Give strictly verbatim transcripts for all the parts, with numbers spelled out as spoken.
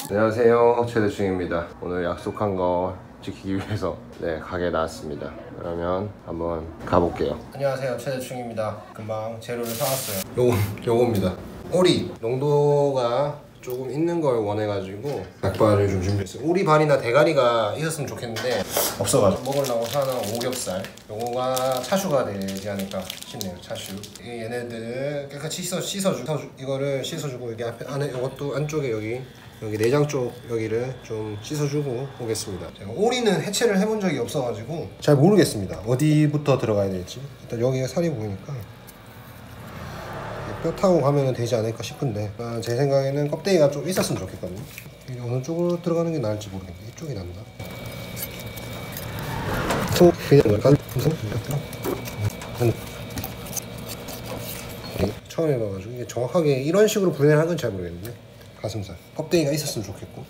안녕하세요, 최대충입니다. 오늘 약속한 거 지키기 위해서 네 가게 나왔습니다. 그러면 한번 가볼게요. 안녕하세요, 최대충입니다. 금방 재료를 사왔어요. 요거, 요겁니다. 오리 농도가 조금 있는 걸 원해가지고 닭발을 좀 준비했어요. 오리발이나 대가리가 있었으면 좋겠는데 없어가지고 먹으려고 사는 오겹살, 요거가 차슈가 되지 않을까 싶네요. 차슈. 얘네들 깨끗이 씻어, 씻어주고 이거를 씻어주고 여기 앞에 안에 이것도 안쪽에 여기 여기 내장 쪽 여기를 좀 씻어주고 오겠습니다. 제가 오리는 해체를 해본 적이 없어가지고 잘 모르겠습니다. 어디부터 들어가야 될지. 일단 여기가 살이 보이니까 뼈 타고 가면 되지 않을까 싶은데, 아, 제 생각에는 껍데기가 좀 있었으면 좋겠거든요. 이게 어느 쪽으로 들어가는 게 나을지 모르겠네. 이쪽이 낫나? 처음 해봐가지고 이게 정확하게 이런 식으로 분해를 하는 건 잘 모르겠는데, 가슴살 껍데기가 있었으면 좋겠고,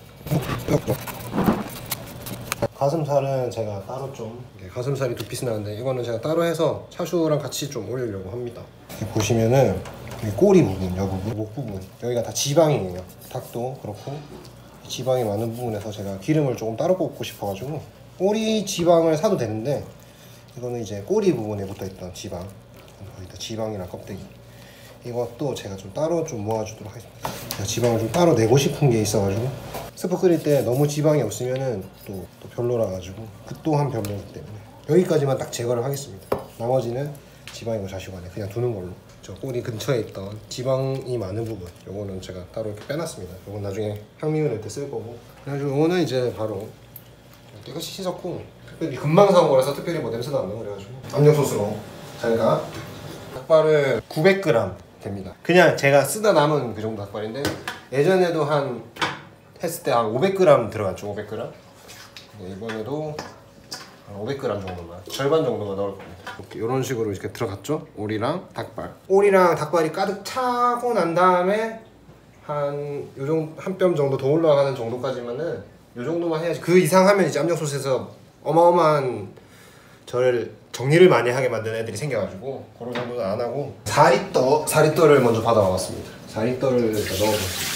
가슴살은 제가 따로 좀, 가슴살이 두 피스 나는데 이거는 제가 따로 해서 차슈랑 같이 좀 올리려고 합니다. 여기 보시면은 여기 꼬리 부분, 여 부분, 목 부분, 여기가 다 지방이에요. 닭도 그렇고 지방이 많은 부분에서 제가 기름을 조금 따로 뽑고 싶어가지고 꼬리 지방을 사도 되는데, 이거는 이제 꼬리 부분에 붙어있던 지방, 거기다 지방이랑 껍데기, 이것도 제가 좀 따로 좀 모아주도록 하겠습니다. 제가 지방을 좀 따로 내고 싶은 게 있어가지고, 스프 끓일 때 너무 지방이 없으면은 또, 또 별로라 가지고 그 또한 별로이기 때문에 여기까지만 딱 제거를 하겠습니다. 나머지는 지방이고 자시관에 그냥 두는 걸로. 저 꼬리 근처에 있던 지방이 많은 부분, 요거는 제가 따로 이렇게 빼놨습니다. 요건 나중에 향미를 낼 때 쓸 거고. 그래가지고 요거는 이제 바로 깨끗이 씻었고, 특별히 금방 사온 거라서 특별히 뭐 냄새도 안 나고 그래가지고 압력 소스로 저희가 닭발을 구백 그램 됩니다. 그냥 제가 쓰다 남은 그 정도 닭발인데, 예전에도 한 했을 때 한 오백 그램 들어갔죠. 오백 그램. 이번에도 한 오백 그램 정도만, 절반 정도만 넣을 겁니다. 이렇게 이런 식으로 이렇게 들어갔죠. 오리랑 닭발. 오리랑 닭발이 가득 차고 난 다음에 한 요 정도, 한 뼘 정도 더 올라가는 정도까지만은 요 정도만 해야지. 그 이상 하면 이제 압력 소스에서 어마어마한 저를 정리를 많이 하게 만드는 애들이 생겨가지고 그런 정도는 안 하고, 사리떠 사리떠를 먼저 받아왔습니다. 사리떠를 일단 넣어보겠습니다.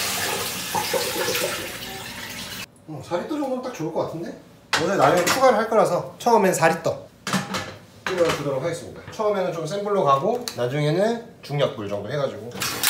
어, 사리떠 정도면 딱 좋을 것 같은데? 오늘 나중에 추가를 할 거라서 처음엔 사리떠 이걸 주도록 하겠습니다. 처음에는 좀 센 불로 가고 나중에는 중약불 정도 해가지고.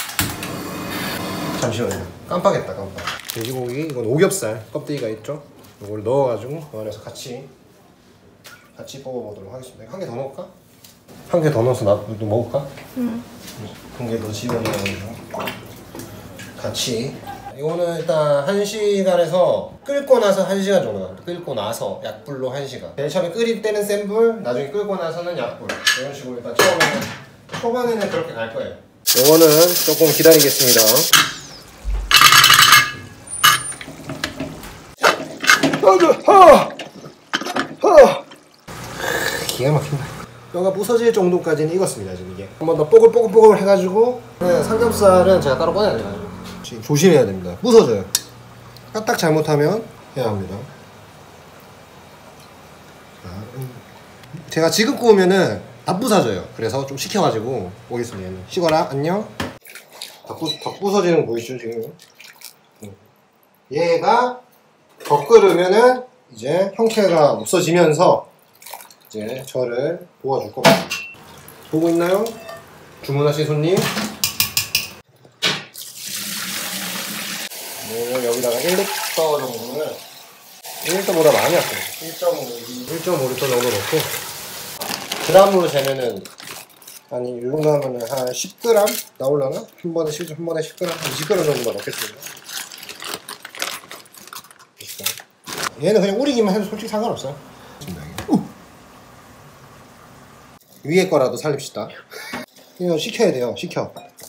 잠시만요, 깜빡했다 깜빡. 돼지고기, 이건 오겹살 껍데기가 있죠? 이걸 넣어가지고 그 안에서 같이 같이 뽑아보도록 하겠습니다. 한 개 더 넣을까? 한 개 더 넣어서 나도 먹을까? 응. 한 개 더 집어넣어가지고 같이. 이거는 일단 한 시간에서 끓고 나서 한 시간 정도 갑니다. 끓고 나서 약불로 한 시간. 제일 처음에 끓일 때는 센 불, 나중에 끓고 나서는 약불. 이런 식으로 일단 처음에는, 초반에는 그렇게 갈 거예요. 이거는 조금 기다리겠습니다. 하! 하! 기가 막힌다. 뼈가 부서질 정도까지는 익었습니다. 지금 이게 한 번 더 뽀글뽀글뽀글 해가지고. 네, 삼겹살은 제가 따로 꺼내야 돼요. 지금 조심해야 됩니다. 부서져요. 까딱 잘못하면 해야 합니다. 제가 지금 구우면은 다 부서져요. 그래서 좀 식혀가지고 오겠습니다. 얘는 식어라. 안녕. 다, 부, 다 부서지는 거 보이시죠 지금? 얘가 더 끓으면은 이제 형태가 없어지면서 이제 저를 도와줄 겁니다. 보고 있나요? 주문하신 손님. 네, 여기다가 일 리터 정도를, 일 리터보다 많이 할게요. 일 점 오 리터 정도 넣고, 그램으로 재면은 아니 이 정도 하면은 한 십 그램 나오려나? 한 번에 십, 한 번에 십 그램, 한 이십 그램 정도만 넣겠습니다. 얘는 그냥 우리기만 해도 솔직히 상관없어요. 위에 거라도 살립시다. 이거 식혀야 돼요. 식혀.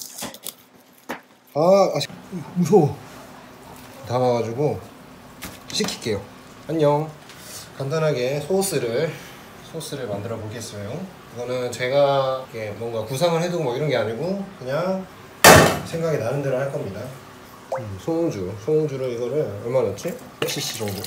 아, 아 무서워. 담아가지고 식힐게요. 안녕. 간단하게 소스를 소스를 만들어 보겠어요. 이거는 제가 이렇게 뭔가 구상을 해두고 뭐 이런 게 아니고 그냥 생각이 나는 대로 할 겁니다. 음, 소금주, 소금주를 이거를 얼마 넣었지? 백 씨씨 정도.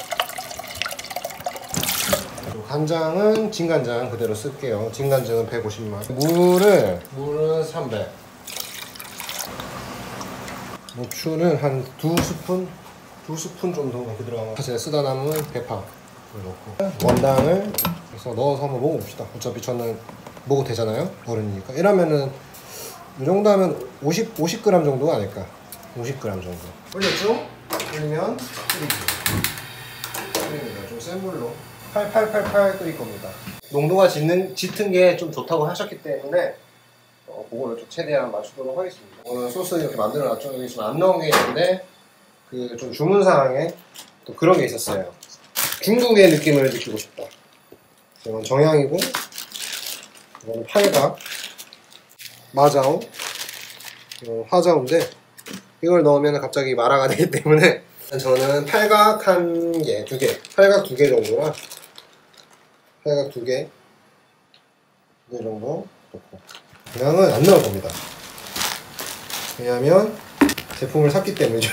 간장은 진간장 그대로 쓸게요. 진간장은 백오십만. 물을 물은 삼백. 고추는 한 두 스푼 두 스푼 정도 이렇게 들어가면 사실 쓰다 남은 대파를 넣고 원당을 그래서 넣어서 한번 먹어봅시다. 어차피 저는 먹어도 되잖아요, 어른이니까. 이러면은 이 정도 하면 오십, 오십 그램 정도 아닐까. 오십 그램 정도 올렸죠? 올리면 끓이기 끓입니다. 좀 센 불로 팔팔팔팔 끓일 겁니다. 농도가 짙는, 짙은 게 좀 좋다고 하셨기 때문에 어, 그거를 좀 최대한 맞추도록 하겠습니다. 오늘 소스 이렇게 만들어놨죠. 여기 지금 안 넣은 게 있는데 그 좀 주문사항에 또 그런 게 있었어요. 중국의 느낌을 느끼고 싶다. 이건 정향이고 이건 팔각 마자오 이건 화자오인데 이걸 넣으면 갑자기 마라가 되기 때문에 저는 팔각 한 개, 두 개, 팔각 두 개 정도랑 팔각 두 개, 두 개 정도 넣고 그냥은 안 넣을 겁니다. 왜냐하면 제품을 샀기 때문이죠.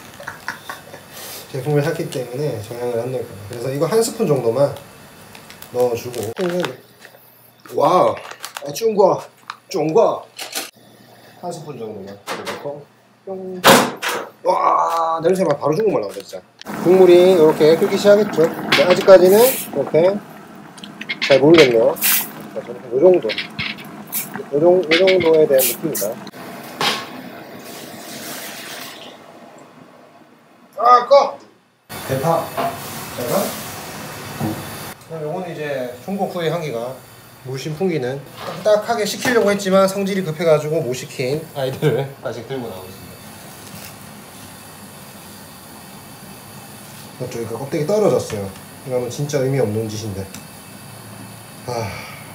제품을 샀기 때문에 정향을 안 넣을 겁니다. 그래서 이거 한 스푼 정도만 넣어주고 와우! 아, 쫑과! 쫑과! 한 스푼 정도만 넣고 뿅! 와, 냄새가 바로 중국말 나온다 진짜. 국물이 이렇게 끓기 시작했죠. 네, 아직까지는 이렇게 잘 모르겠네요. 이 정도, 이 정도, 이 정도에 대한 느낌이다. 아, 꺼! 대파. 제가 요거는 이제 중국 후의 향기가 물씬 풍기는 딱딱하게 식히려고 했지만 성질이 급해가지고 못 식힌 아이들을 아직 들고 나오고 있습니다. 맞죠? 이거 껍데기 떨어졌어요. 이러면 진짜 의미 없는 짓인데. 아.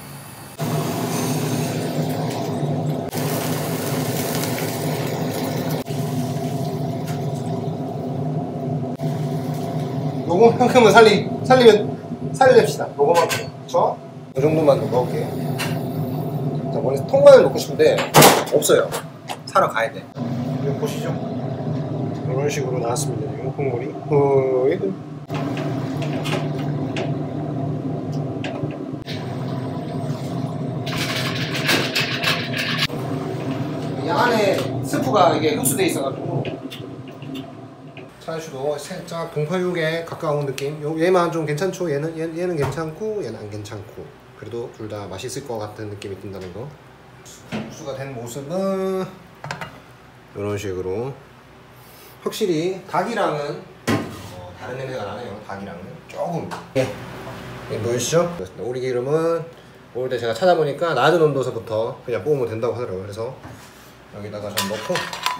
요거만큼은 살리, 살리면, 살려냅시다. 요거만큼. 그쵸? 이 정도만 넣을게요. 자, 원래 통마늘 넣고 싶은데, 없어요. 사러 가야 돼. 이거 보시죠? 이런 식으로 나왔습니다. 이 국물이. 어, 이 안에 스프가 이게 흡수돼 있어가지고 차슈도 살짝 동파육에 가까운 느낌. 요, 얘만 좀 괜찮죠? 얘는, 얘, 얘는 괜찮고 얘는 안 괜찮고 그래도 둘 다 맛있을 것 같은 느낌이 든다는 거. 흡수가 된 모습은 이런 식으로 확실히 닭이랑은 어, 다른 냄새가 나네요. 닭이랑은 조금 예, 예 보이시죠? 오리 기름은 올 때 제가 찾아보니까 낮은 온도에서부터 그냥 볶으면 된다고 하더라고요. 그래서 여기다가 좀 넣고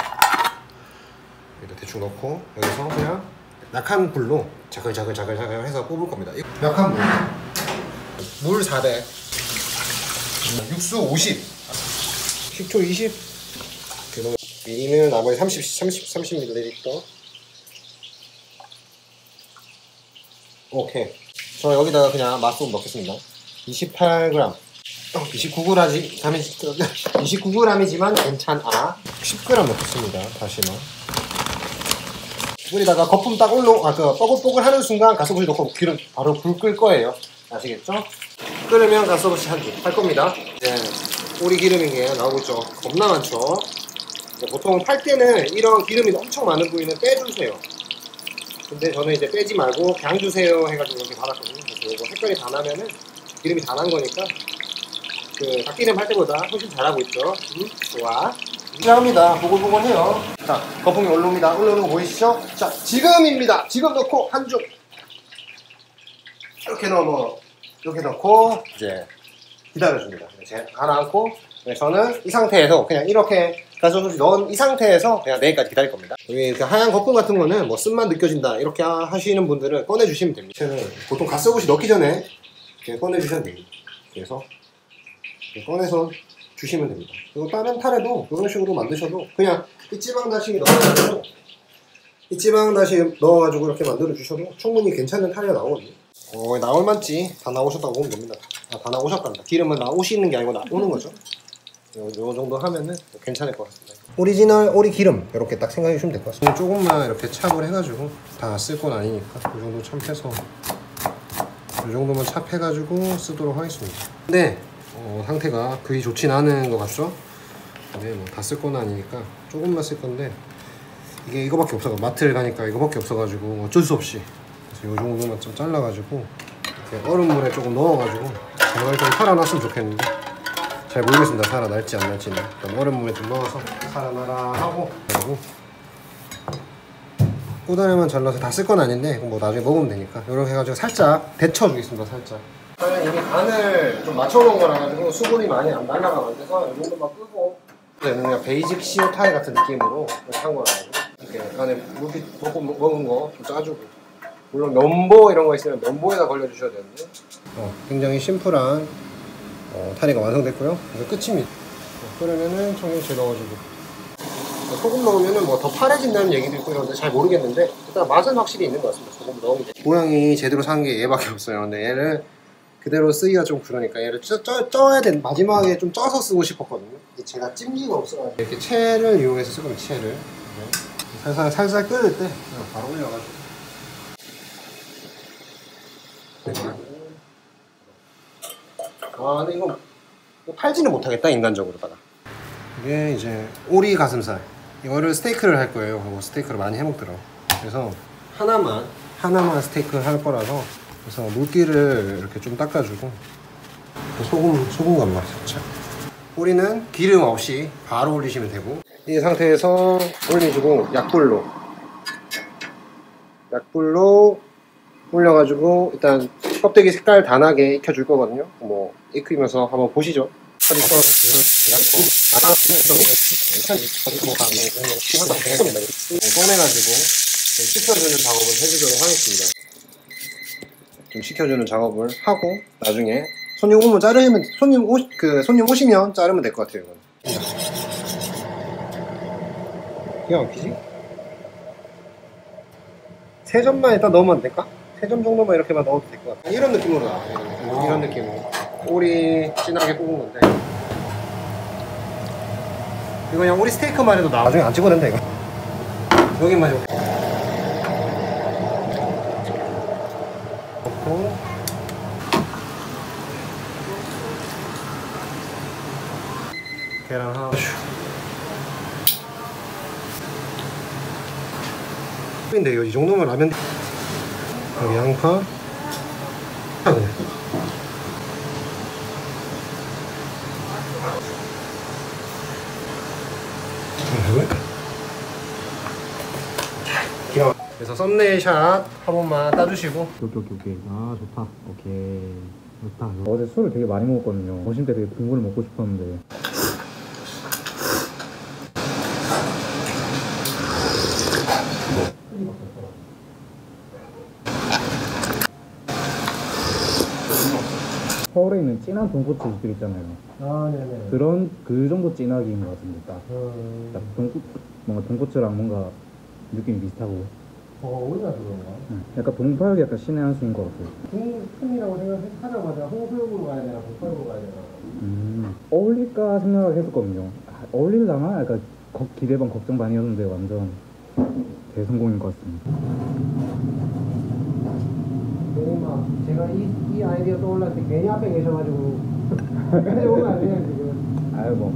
여기다 대충 넣고 여기서 그냥 약한 불로 자글자글자글자글 해서 뽑을 겁니다. 약한 불 물 사백 육수 오십 식초 이십 미리는 나머지 삼십, 삼십, 삼십 밀리리터 오케이. 저 여기다가 그냥 맛소금 넣겠습니다. 이십팔 그램 이십구 그램이지, 이십구 그램이지만 괜찮아. 십 그램 넣겠습니다. 다시마 물에다가 거품 딱 올라, 아, 그 뽀글뽀글 하는 순간 가스오부시 넣고 기름 바로 불 끌 거예요. 아시겠죠? 끓으면 가스오부시 할 겁니다. 이제 오리 기름인 게 나오고 있죠. 겁나 많죠? 보통 팔 때는 이런 기름이 엄청 많은 부위는 빼주세요. 근데 저는 이제 빼지 말고 그냥 주세요 해가지고 이렇게 받았거든요. 그래서 이거 색깔이 다 나면은 기름이 다 난 거니까 그 닭기름 할 때보다 훨씬 잘하고 있죠. 음, 좋아. 시작합니다. 보글보글해요. 자, 거품이 올라옵니다. 올라오는 거 보이시죠? 자, 지금입니다. 지금 넣고 한 줌. 이렇게 넣어, 이렇게 넣고 이제 기다려줍니다. 이제 하나 앉고 저는 이 상태에서 그냥 이렇게 가스오부시 넣은 이 상태에서 그냥 내일까지 기다릴 겁니다. 여기 이렇게 하얀 거품 같은 거는 뭐 쓴맛 느껴진다 이렇게 하시는 분들은 꺼내주시면 됩니다. 저는 보통 가스오부시 넣기 전에 이렇게 꺼내주시면 됩니다. 그래서 이렇게 꺼내서 주시면 됩니다. 그리고 다른 타레도 이런 식으로 만드셔도 그냥 이 찌방 다시 넣어가지고 이 찌방 다시 넣어가지고 이렇게 만들어 주셔도 충분히 괜찮은 타레가 나오거든요. 어, 나올만치 다 나오셨다고 보면 됩니다. 아, 다 나오셨답니다. 기름은 나오시는 게 아니고 나오는 거죠. 요, 요 정도 하면은 괜찮을 것 같습니다. 오리지널 오리 기름 이렇게 딱 생각해 주시면 될 것 같습니다. 조금만 이렇게 찹을 해가지고 다 쓸 건 아니니까 이 정도 찹해서 이 정도만 찹해가지고 쓰도록 하겠습니다. 근데 어, 상태가 그리 좋진 않은 것 같죠? 근데 뭐 다 쓸 건 아니니까 조금만 쓸 건데 이게 이거밖에 없어. 마트를 가니까 이거밖에 없어가지고 어쩔 수 없이 그래서 이 정도만 좀 잘라가지고 이렇게 얼음물에 조금 넣어가지고 정말 좀 살아났으면 좋겠는데 잘 모르겠습니다. 살아날지 안 날지는. 일단 얼음물에 좀 넣어서 살아나라 하고 그리고 꼬다리만 잘라서 다 쓸 건 아닌데 뭐 나중에 먹으면 되니까 이렇게 해가지고 살짝 데쳐주겠습니다. 살짝. 저는 이미 간을 좀 맞춰놓은 거라 가지고 수분이 많이 안 날아가면 안 돼서 이 정도만 끄고 그냥 베이직 시오 타이 같은 느낌으로 한 거라가지고 이렇게 간에 물기 볶음 먹은 거 좀 짜주고 물론 면보 이런 거 있으면 면보에다 걸려주셔야 되는데 어, 굉장히 심플한 어, 타리가 완성됐고요. 이제 끝입니다. 어, 끓으면은 청경채 넣어주고 소금 넣으면은 뭐 더 파래진다는 얘기도 있고 이런데 잘 모르겠는데 일단 맛은 확실히 있는 것 같습니다. 소금 넣으면 돼. 모양이 제대로 산 게 얘밖에 없어요. 근데 얘를 그대로 쓰기가 좀 그러니까 얘를 쪄, 쪄, 쪄야 돼. 마지막에 좀 쪄서 쓰고 싶었거든요. 근데 제가 찜기가 없어가지고 이렇게 채를 이용해서 쓰거든요. 채를 네. 살살 살살 끓을 때 그냥 바로 올려가지고 아 근데 이거 팔지는 못하겠다 인간적으로다가. 이게 이제 오리 가슴살 이거를 스테이크를 할 거예요. 그리고 스테이크를 많이 해먹더라고. 그래서 하나만 하나만 스테이크를 할 거라서 그래서 물기를 이렇게 좀 닦아주고 소금 소금 간만 살짝. 오리는 기름 없이 바로 올리시면 되고 이 상태에서 올리시고 약불로 약불로 올려가지고 일단 껍데기 색깔 단하게 익혀줄 거거든요. 뭐 익히면서 한번 보시죠. 꺼내가지고 식혀주는 작업을 해주도록 하겠습니다. 좀 식혀주는 작업을 하고 나중에 손님 오면 자르면 손님 오 그 손님 오시면 자르면 될 것 같아요. 이건. 기가 막히지? 세 점만 일단 넣으면 안 될까? 세 점 정도만 이렇게만 넣어도 될 것 같아. 이런 느낌으로 나와. 이런, 느낌. 이런 느낌으로. 오리 진하게 구운 건데. 이거 그냥 오리 스테이크만 해도 나중에 안 찍어도 된다 이거. 여기만 좀. 넣고. 계란 하나. 근데 이거 이 정도면 라면. 여기 양파. 아, 네. 그래서 썸네일 샷 한 번만 따주시고. 오케이 오케이 오케이. 아 좋다. 오케이 좋다. 어제 술을 되게 많이 먹었거든요. 점심 때 되게 국물을 먹고 싶었는데. 서울에 있는 진한 돈코츠 집들 있잖아요. 아 네네. 그런 그 정도 진하기인 것 같은데 딱. 음... 딱 돈코 뭔가 돈코츠랑 뭔가 느낌이 비슷하고. 어 어디가 그런가? 응. 약간 동파육이 약간 신의 한 수인 것 같아요. 중품이라고 생각하자마자 홍수역으로 가야 되나 동파육으로 가야 되나. 음 어울릴까 생각을 했었거든요. 아, 어울릴라나? 약간 거, 기대 반 걱정 반이었는데 완전 대성공인 것 같습니다. 괜히 막 제가 이, 이 아이디어 떠올랐을 때 괜히 앞에 계셔가지고 근데 오늘 아니에요 지금. 아유 뭐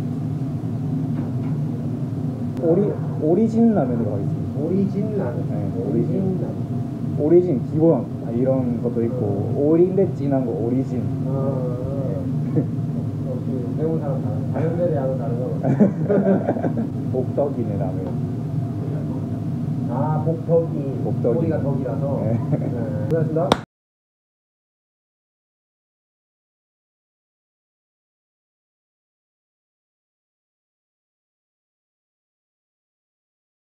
오리 오리진 라면으로 가겠습니다. 오리진 라면. 네, 오리진 라면. 오리진 기본 아, 이런 것도 있고 어. 오리인데 진한 거 오리진. 아, 역시 배운 사람 다른 다른데 대하고 다른 거. 복덕이네 라면. 아 복덕이. 복덕이. 오리가 덕이라서. 네. 네. 고맙습니다.